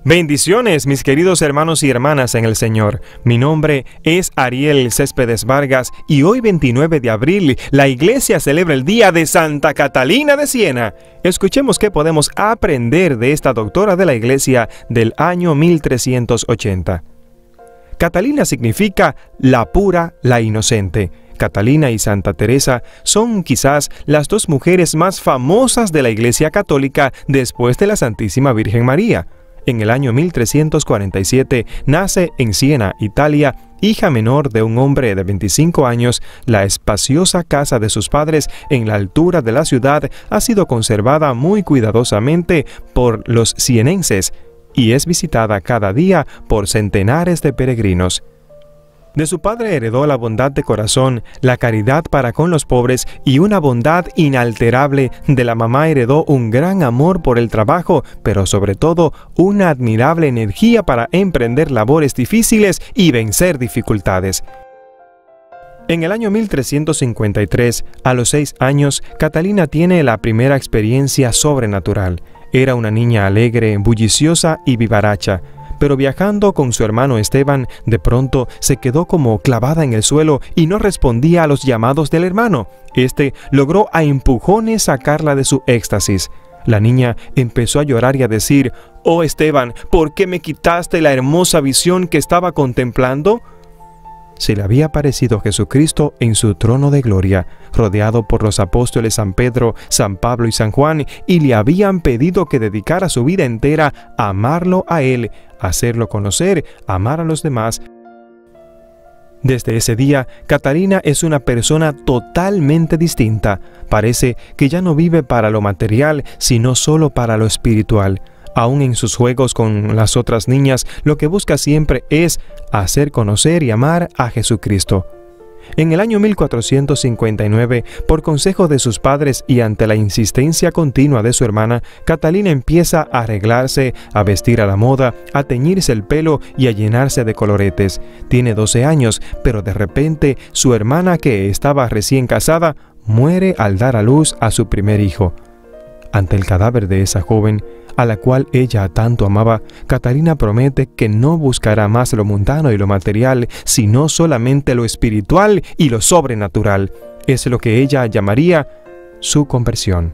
Bendiciones, mis queridos hermanos y hermanas en el Señor. Mi nombre es Ariel Céspedes Vargas y hoy 29 de abril la iglesia celebra el día de Santa Catalina de Siena. Escuchemos qué podemos aprender de esta doctora de la iglesia del año 1380. Catalina significa la pura, la inocente. Catalina y Santa Teresa son quizás las dos mujeres más famosas de la Iglesia Católica después de la Santísima Virgen María. En el año 1347 nace en Siena, Italia, hija menor de un hombre de 25 años. La espaciosa casa de sus padres en la altura de la ciudad ha sido conservada muy cuidadosamente por los sienenses y es visitada cada día por centenares de peregrinos. De su padre heredó la bondad de corazón, la caridad para con los pobres y una bondad inalterable. De la mamá heredó un gran amor por el trabajo, pero sobre todo una admirable energía para emprender labores difíciles y vencer dificultades. En el año 1353, a los 6 años, Catalina tiene la primera experiencia sobrenatural. Era una niña alegre, bulliciosa y vivaracha. Pero viajando con su hermano Esteban, de pronto se quedó como clavada en el suelo y no respondía a los llamados del hermano. Este logró a empujones sacarla de su éxtasis. La niña empezó a llorar y a decir: «Oh Esteban, ¿por qué me quitaste la hermosa visión que estaba contemplando?». Se le había aparecido Jesucristo en su trono de gloria, rodeado por los apóstoles San Pedro, San Pablo y San Juan, y le habían pedido que dedicara su vida entera a amarlo a Él, hacerlo conocer, amar a los demás. Desde ese día, Catalina es una persona totalmente distinta. Parece que ya no vive para lo material, sino solo para lo espiritual. Aún en sus juegos con las otras niñas, lo que busca siempre es hacer conocer y amar a Jesucristo. En el año 1459, por consejo de sus padres y ante la insistencia continua de su hermana, Catalina empieza a arreglarse, a vestir a la moda, a teñirse el pelo y a llenarse de coloretes. Tiene 12 años, pero de repente su hermana, que estaba recién casada, muere al dar a luz a su primer hijo. Ante el cadáver de esa joven, a la cual ella tanto amaba, Catalina promete que no buscará más lo mundano y lo material, sino solamente lo espiritual y lo sobrenatural. Es lo que ella llamaría su conversión.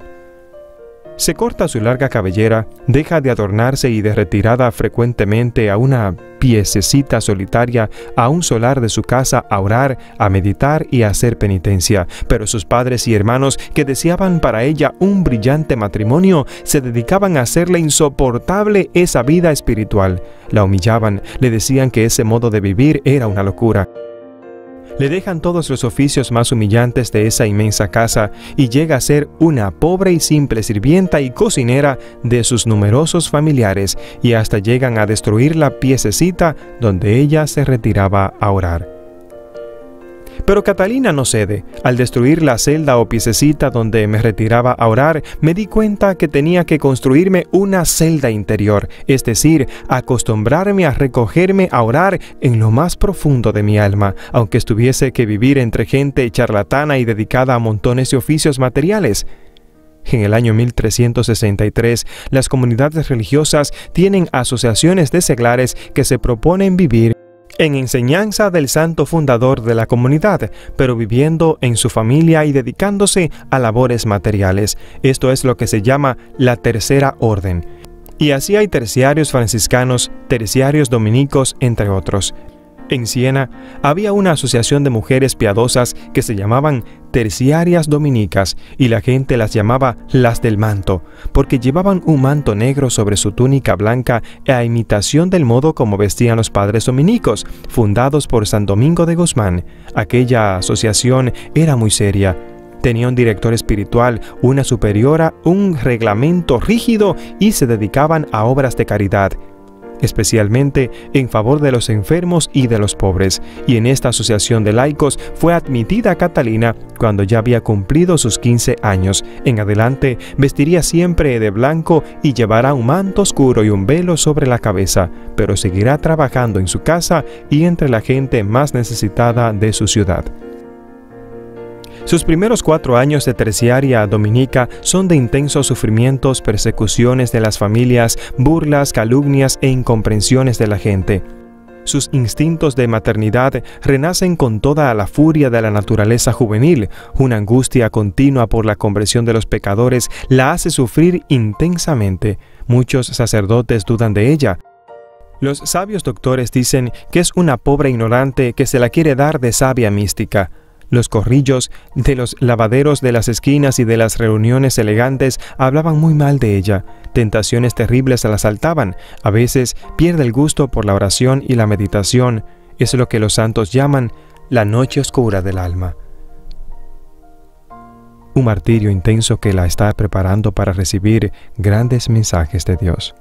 Se corta su larga cabellera, deja de adornarse y de retirada frecuentemente a una piececita solitaria, a un solar de su casa, a orar, a meditar y a hacer penitencia. Pero sus padres y hermanos, que deseaban para ella un brillante matrimonio, se dedicaban a hacerle insoportable esa vida espiritual. La humillaban, le decían que ese modo de vivir era una locura. Le dejan todos los oficios más humillantes de esa inmensa casa y llega a ser una pobre y simple sirvienta y cocinera de sus numerosos familiares, y hasta llegan a destruir la piececita donde ella se retiraba a orar. Pero Catalina no cede. Al destruir la celda o piececita donde me retiraba a orar, me di cuenta que tenía que construirme una celda interior, es decir, acostumbrarme a recogerme a orar en lo más profundo de mi alma, aunque tuviese que vivir entre gente charlatana y dedicada a montones de oficios materiales. En el año 1363, las comunidades religiosas tienen asociaciones de seglares que se proponen vivir en enseñanza del santo fundador de la comunidad, pero viviendo en su familia y dedicándose a labores materiales. Esto es lo que se llama la tercera orden. Y así hay terciarios franciscanos, terciarios dominicos, entre otros. En Siena había una asociación de mujeres piadosas que se llamaban terciarias dominicas, y la gente las llamaba las del manto, porque llevaban un manto negro sobre su túnica blanca a imitación del modo como vestían los padres dominicos, fundados por San Domingo de Guzmán. Aquella asociación era muy seria. Tenía un director espiritual, una superiora, un reglamento rígido y se dedicaban a obras de caridad, especialmente en favor de los enfermos y de los pobres. Y en esta asociación de laicos fue admitida Catalina cuando ya había cumplido sus 15 años. En adelante vestiría siempre de blanco y llevará un manto oscuro y un velo sobre la cabeza, pero seguirá trabajando en su casa y entre la gente más necesitada de su ciudad. Sus primeros 4 años de terciaria dominica son de intensos sufrimientos, persecuciones de las familias, burlas, calumnias e incomprensiones de la gente. Sus instintos de maternidad renacen con toda la furia de la naturaleza juvenil. Una angustia continua por la conversión de los pecadores la hace sufrir intensamente. Muchos sacerdotes dudan de ella. Los sabios doctores dicen que es una pobre ignorante que se la quiere dar de sabia mística. Los corrillos de los lavaderos de las esquinas y de las reuniones elegantes hablaban muy mal de ella. Tentaciones terribles la asaltaban. A veces pierde el gusto por la oración y la meditación. Es lo que los santos llaman la noche oscura del alma. Un martirio intenso que la está preparando para recibir grandes mensajes de Dios.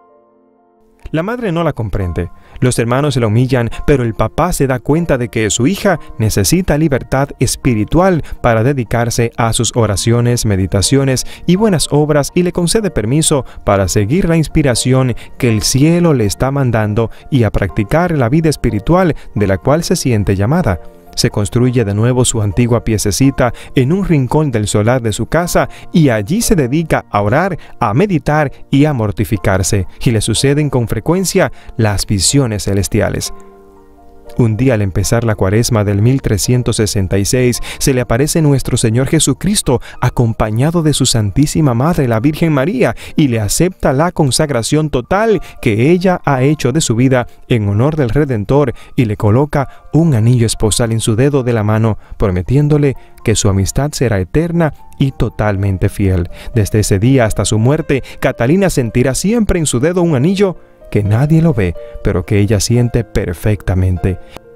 La madre no la comprende, los hermanos la humillan, pero el papá se da cuenta de que su hija necesita libertad espiritual para dedicarse a sus oraciones, meditaciones y buenas obras y le concede permiso para seguir la inspiración que el cielo le está mandando y a practicar la vida espiritual de la cual se siente llamada. Se construye de nuevo su antigua piececita en un rincón del solar de su casa y allí se dedica a orar, a meditar y a mortificarse, y le suceden con frecuencia las visiones celestiales. Un día al empezar la cuaresma del 1366, se le aparece nuestro Señor Jesucristo acompañado de su Santísima Madre, la Virgen María, y le acepta la consagración total que ella ha hecho de su vida en honor del Redentor y le coloca un anillo esposal en su dedo de la mano, prometiéndole que su amistad será eterna y totalmente fiel. Desde ese día hasta su muerte, Catalina sentirá siempre en su dedo un anillo que nadie lo ve, pero que ella siente perfectamente.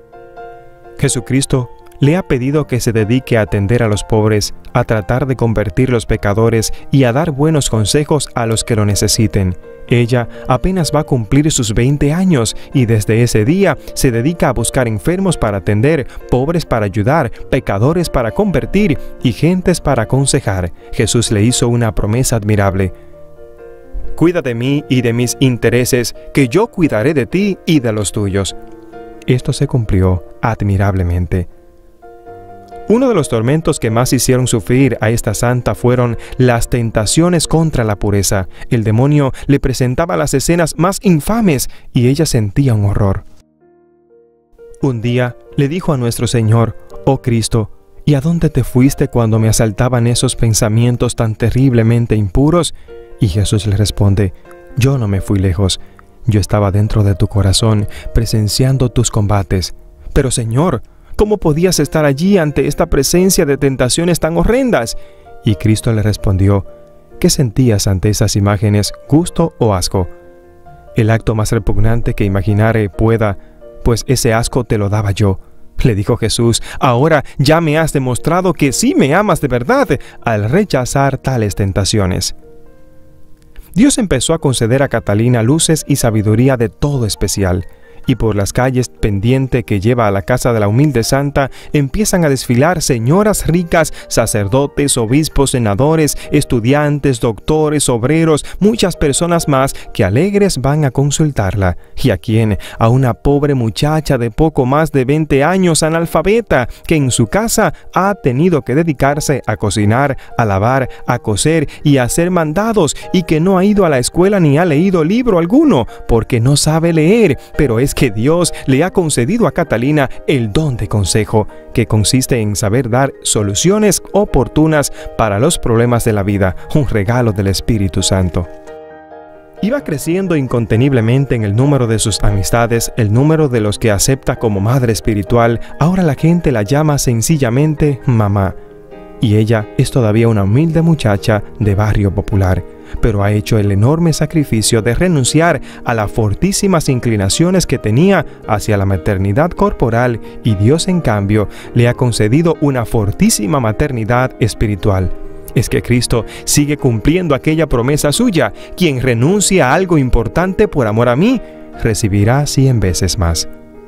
Jesucristo le ha pedido que se dedique a atender a los pobres, a tratar de convertir los pecadores y a dar buenos consejos a los que lo necesiten. Ella apenas va a cumplir sus 20 años y desde ese día se dedica a buscar enfermos para atender, pobres para ayudar, pecadores para convertir y gentes para aconsejar. Jesús le hizo una promesa admirable: «Cuida de mí y de mis intereses, que yo cuidaré de ti y de los tuyos». Esto se cumplió admirablemente. Uno de los tormentos que más hicieron sufrir a esta santa fueron las tentaciones contra la pureza. El demonio le presentaba las escenas más infames y ella sentía un horror. Un día le dijo a nuestro Señor: «Oh Cristo, ¿y a dónde te fuiste cuando me asaltaban esos pensamientos tan terriblemente impuros?». Y Jesús le responde: «Yo no me fui lejos. Yo estaba dentro de tu corazón, presenciando tus combates. Pero Señor, ¿cómo podías estar allí ante esta presencia de tentaciones tan horrendas?». Y Cristo le respondió: «¿Qué sentías ante esas imágenes, gusto o asco? El acto más repugnante que imaginare pueda, pues ese asco te lo daba yo». Le dijo Jesús: «Ahora ya me has demostrado que sí me amas de verdad al rechazar tales tentaciones». Dios empezó a conceder a Catalina luces y sabiduría de todo especial, y por las calles pendiente que lleva a la casa de la humilde santa empiezan a desfilar señoras ricas, sacerdotes, obispos, senadores, estudiantes, doctores, obreros, muchas personas más que alegres van a consultarla. ¿Y a quién? A una pobre muchacha de poco más de 20 años, analfabeta, que en su casa ha tenido que dedicarse a cocinar, a lavar, a coser y a hacer mandados, y que no ha ido a la escuela ni ha leído libro alguno, porque no sabe leer, pero es que Dios le ha concedido a Catalina el don de consejo, que consiste en saber dar soluciones oportunas para los problemas de la vida, un regalo del Espíritu Santo. Iba creciendo inconteniblemente en el número de sus amistades, el número de los que acepta como madre espiritual. Ahora la gente la llama sencillamente mamá. Y ella es todavía una humilde muchacha de barrio popular, pero ha hecho el enorme sacrificio de renunciar a las fortísimas inclinaciones que tenía hacia la maternidad corporal, y Dios en cambio le ha concedido una fortísima maternidad espiritual. Es que Cristo sigue cumpliendo aquella promesa suya: quien renuncie a algo importante por amor a mí, recibirá 100 veces más.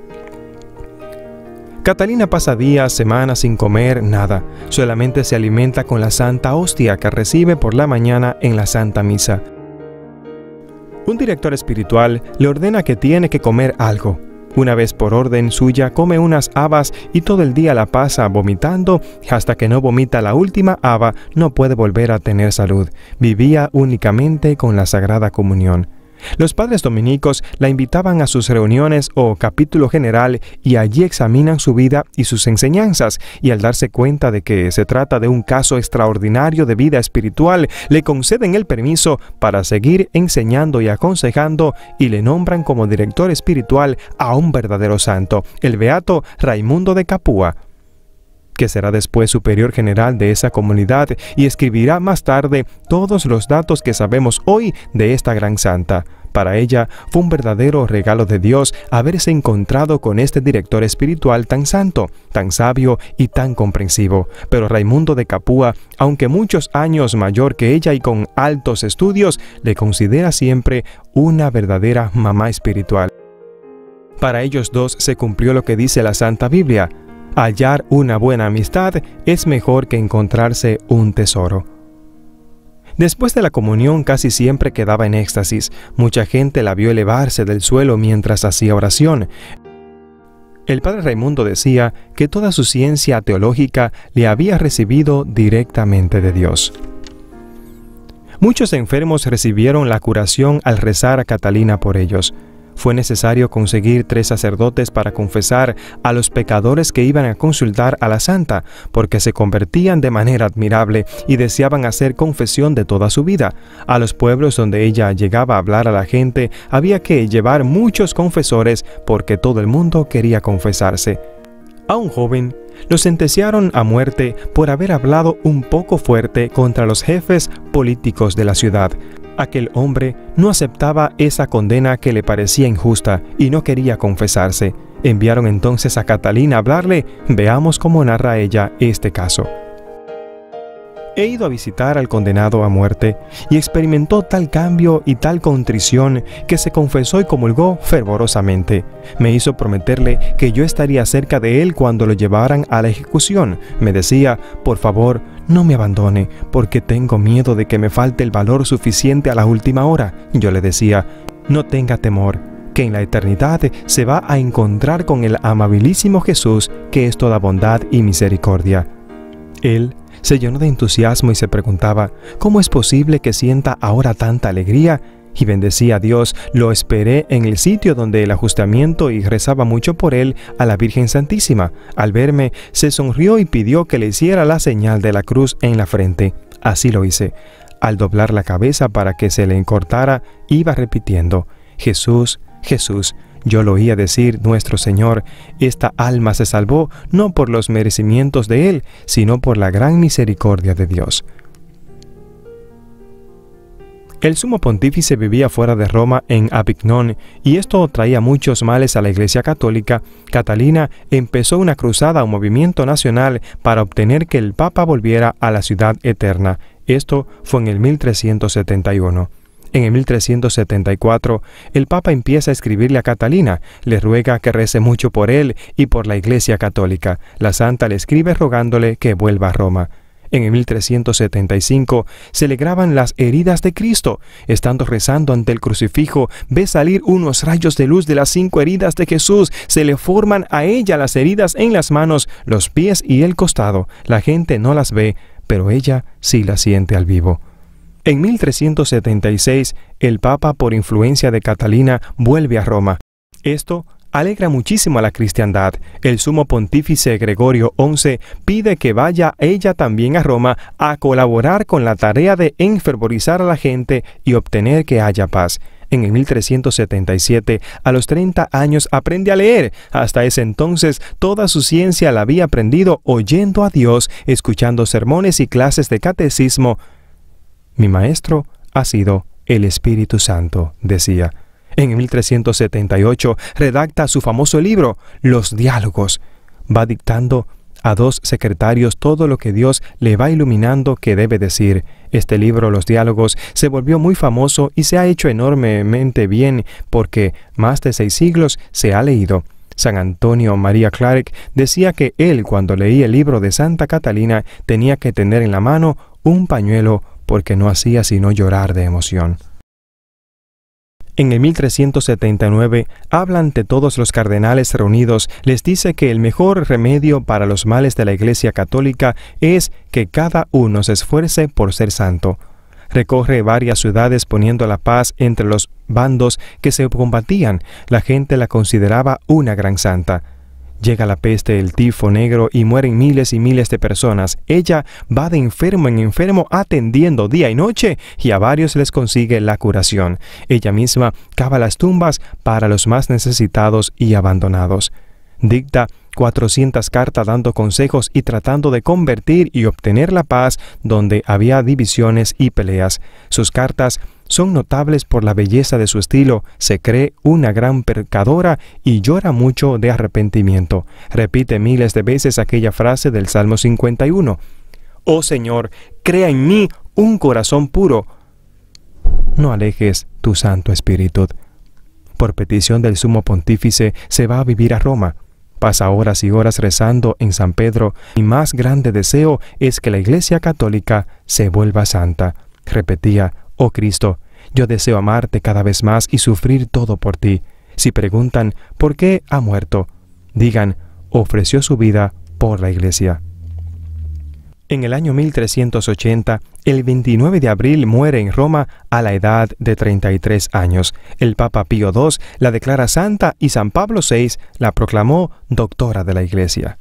Catalina pasa días, semanas sin comer nada, solamente se alimenta con la Santa Hostia que recibe por la mañana en la Santa Misa. Un director espiritual le ordena que tiene que comer algo. Una vez por orden suya come unas habas y todo el día la pasa vomitando. Hasta que no vomita la última haba, no puede volver a tener salud. Vivía únicamente con la Sagrada Comunión. Los padres dominicos la invitaban a sus reuniones o capítulo general y allí examinan su vida y sus enseñanzas, y al darse cuenta de que se trata de un caso extraordinario de vida espiritual, le conceden el permiso para seguir enseñando y aconsejando y le nombran como director espiritual a un verdadero santo, el beato Raimundo de Capua, que será después superior general de esa comunidad y escribirá más tarde todos los datos que sabemos hoy de esta gran santa. Para ella fue un verdadero regalo de Dios haberse encontrado con este director espiritual tan santo, tan sabio y tan comprensivo. Pero Raimundo de Capua, aunque muchos años mayor que ella y con altos estudios, le considera siempre una verdadera mamá espiritual. Para ellos dos se cumplió lo que dice la Santa Biblia: hallar una buena amistad es mejor que encontrarse un tesoro. Después de la comunión casi siempre quedaba en éxtasis. Mucha gente la vio elevarse del suelo mientras hacía oración. El padre Raimundo decía que toda su ciencia teológica le había recibido directamente de Dios. Muchos enfermos recibieron la curación al rezar a Catalina por ellos. Fue necesario conseguir 3 sacerdotes para confesar a los pecadores que iban a consultar a la santa, porque se convertían de manera admirable y deseaban hacer confesión de toda su vida. A los pueblos donde ella llegaba a hablar a la gente, había que llevar muchos confesores porque todo el mundo quería confesarse. A un joven lo sentenciaron a muerte por haber hablado un poco fuerte contra los jefes políticos de la ciudad. Aquel hombre no aceptaba esa condena que le parecía injusta y no quería confesarse. Enviaron entonces a Catalina a hablarle. Veamos cómo narra ella este caso. He ido a visitar al condenado a muerte y experimentó tal cambio y tal contrición que se confesó y comulgó fervorosamente. Me hizo prometerle que yo estaría cerca de él cuando lo llevaran a la ejecución. Me decía: por favor, no me abandone, porque tengo miedo de que me falte el valor suficiente a la última hora. Yo le decía: no tenga temor, que en la eternidad se va a encontrar con el amabilísimo Jesús, que es toda bondad y misericordia. Él se llenó de entusiasmo y se preguntaba: ¿cómo es posible que sienta ahora tanta alegría? Y bendecía a Dios. Lo esperé en el sitio donde el ajustamiento y rezaba mucho por él a la Virgen Santísima. Al verme, se sonrió y pidió que le hiciera la señal de la cruz en la frente. Así lo hice. Al doblar la cabeza para que se le encortara, iba repitiendo: Jesús, Jesús. Yo lo oía decir: nuestro Señor. Esta alma se salvó no por los merecimientos de Él, sino por la gran misericordia de Dios. El sumo pontífice vivía fuera de Roma, en Avignon, y esto traía muchos males a la Iglesia Católica. Catalina empezó una cruzada o movimiento nacional para obtener que el Papa volviera a la ciudad eterna. Esto fue en el 1371. En el 1374, el Papa empieza a escribirle a Catalina, le ruega que rece mucho por él y por la Iglesia Católica. La santa le escribe rogándole que vuelva a Roma. En el 1375 se le graban las heridas de Cristo. Estando rezando ante el crucifijo, ve salir unos rayos de luz de las 5 heridas de Jesús. Se le forman a ella las heridas en las manos, los pies y el costado. La gente no las ve, pero ella sí las siente al vivo. En 1376, el Papa, por influencia de Catalina, vuelve a Roma. Esto alegra muchísimo a la cristiandad. El sumo pontífice Gregorio XI pide que vaya ella también a Roma a colaborar con la tarea de enfervorizar a la gente y obtener que haya paz. En el 1377, a los 30 años, aprende a leer. Hasta ese entonces, toda su ciencia la había aprendido oyendo a Dios, escuchando sermones y clases de catecismo. Mi maestro ha sido el Espíritu Santo, decía. En 1378 redacta su famoso libro, Los Diálogos. Va dictando a 2 secretarios todo lo que Dios le va iluminando que debe decir. Este libro, Los Diálogos, se volvió muy famoso y se ha hecho enormemente bien porque más de 6 siglos se ha leído. San Antonio María Clark decía que él, cuando leía el libro de Santa Catalina, tenía que tener en la mano un pañuelo porque no hacía sino llorar de emoción. En el 1379, habla ante todos los cardenales reunidos, les dice que el mejor remedio para los males de la Iglesia Católica es que cada uno se esfuerce por ser santo. Recorre varias ciudades poniendo la paz entre los bandos que se combatían. La gente la consideraba una gran santa. Llega la peste, el tifo negro y mueren miles y miles de personas. Ella va de enfermo en enfermo atendiendo día y noche y a varios les consigue la curación. Ella misma cava las tumbas para los más necesitados y abandonados. Dicta 400 cartas dando consejos y tratando de convertir y obtener la paz donde había divisiones y peleas. Sus cartas son notables por la belleza de su estilo. Se cree una gran pecadora y llora mucho de arrepentimiento. Repite miles de veces aquella frase del Salmo 51. Oh Señor, crea en mí un corazón puro. No alejes tu Santo Espíritu. Por petición del Sumo Pontífice se va a vivir a Roma. Pasa horas y horas rezando en San Pedro. Mi más grande deseo es que la Iglesia Católica se vuelva santa. Repetía, oh Cristo, yo deseo amarte cada vez más y sufrir todo por ti. Si preguntan, ¿por qué ha muerto? Digan, ofreció su vida por la Iglesia. En el año 1380, el 29 de abril muere en Roma a la edad de 33 años. El Papa Pío II la declara santa y San Pablo VI la proclamó doctora de la Iglesia.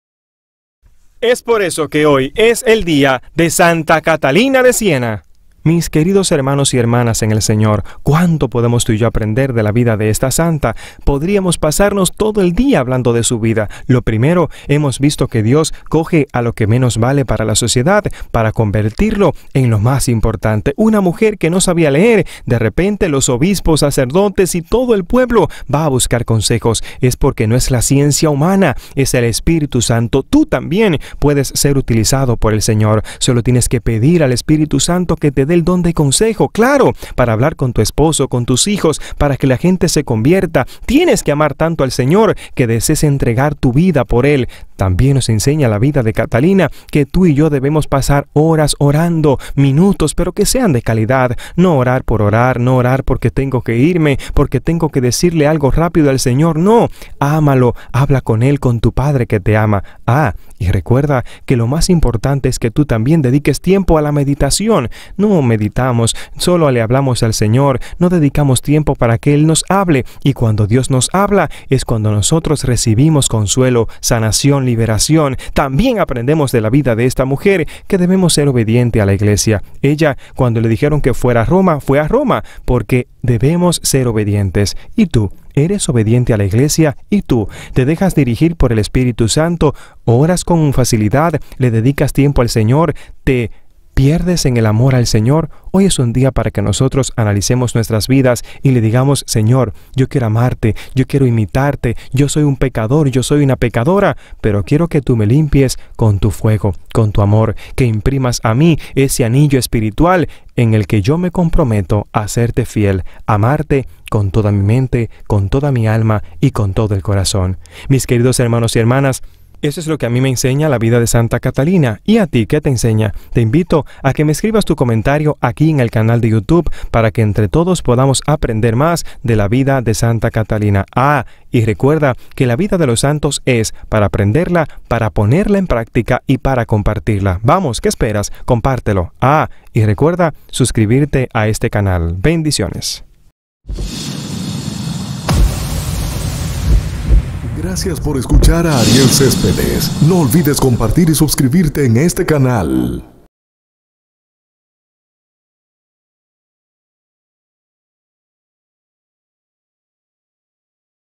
Es por eso que hoy es el día de Santa Catalina de Siena. Mis queridos hermanos y hermanas en el Señor, ¿cuánto podemos tú y yo aprender de la vida de esta santa? Podríamos pasarnos todo el día hablando de su vida. Lo primero, hemos visto que Dios coge a lo que menos vale para la sociedad para convertirlo en lo más importante. Una mujer que no sabía leer, de repente los obispos, sacerdotes y todo el pueblo va a buscar consejos. Es porque no es la ciencia humana, es el Espíritu Santo. Tú también puedes ser utilizado por el Señor. Solo tienes que pedir al Espíritu Santo que te dé el don de consejo, claro, para hablar con tu esposo, con tus hijos, para que la gente se convierta. Tienes que amar tanto al Señor que desees entregar tu vida por Él. También nos enseña la vida de Catalina que tú y yo debemos pasar horas orando, minutos, pero que sean de calidad. No orar por orar, no orar porque tengo que irme, porque tengo que decirle algo rápido al Señor. No, ámalo, habla con Él, con tu Padre que te ama. Y recuerda que lo más importante es que tú también dediques tiempo a la meditación. No meditamos, solo le hablamos al Señor, no dedicamos tiempo para que Él nos hable. Y cuando Dios nos habla es cuando nosotros recibimos consuelo, sanación, liberación. También aprendemos de la vida de esta mujer que debemos ser obedientes a la Iglesia. Ella, cuando le dijeron que fuera a Roma, fue a Roma, porque debemos ser obedientes. ¿Y tú? ¿Eres obediente a la Iglesia? ¿Y tú? ¿Te dejas dirigir por el Espíritu Santo? ¿Oras con facilidad? ¿Le dedicas tiempo al Señor? ¿Te pierdes en el amor al Señor? Hoy es un día para que nosotros analicemos nuestras vidas y le digamos, Señor, yo quiero amarte, yo quiero imitarte, yo soy un pecador, yo soy una pecadora, pero quiero que tú me limpies con tu fuego, con tu amor, que imprimas a mí ese anillo espiritual en el que yo me comprometo a serte fiel, amarte con toda mi mente, con toda mi alma y con todo el corazón. Mis queridos hermanos y hermanas, eso es lo que a mí me enseña la vida de Santa Catalina. ¿Y a ti qué te enseña? Te invito a que me escribas tu comentario aquí en el canal de YouTube para que entre todos podamos aprender más de la vida de Santa Catalina. Y recuerda que la vida de los santos es para aprenderla, para ponerla en práctica y para compartirla. Vamos, ¿qué esperas? Compártelo. Y recuerda suscribirte a este canal. Bendiciones. Gracias por escuchar a Ariel Céspedes. No olvides compartir y suscribirte en este canal.